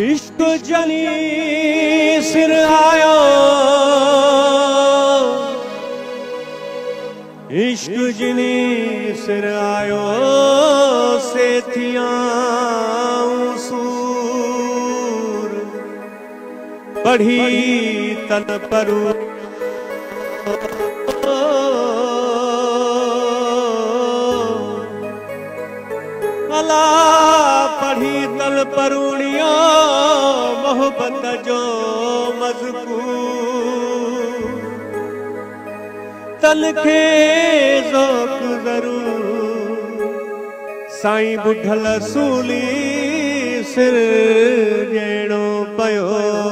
इश्क जनी सिर आयो, इश्क जनी सिर आयो से थियां सूर बढ़ी तन परू अला पढ़ी तल परूणिया मोहब्बत जो मज़कूर तल खे ज़ौक़ ज़रूर साईं बुढ़ल सूली सिर ॾियणो पियो।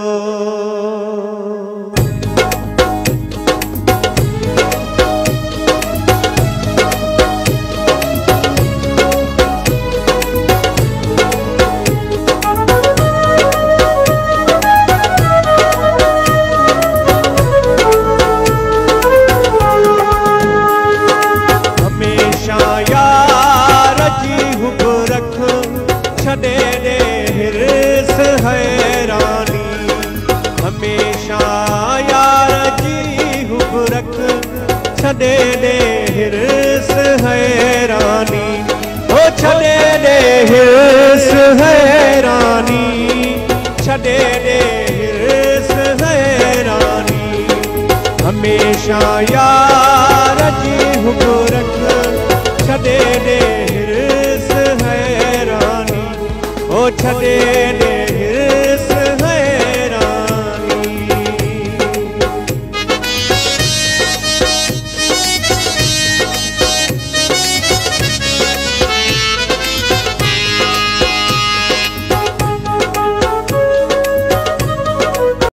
छॾे ॾे हिर्स हैरानी, हमेशा यार जी हुब रख छॾे ॾे हिर्स हैरानी, ओ छॾे ॾे हिर्स हैरानी, छॾे ॾे हिर्स हैरानी, हमेशा यार जी हुब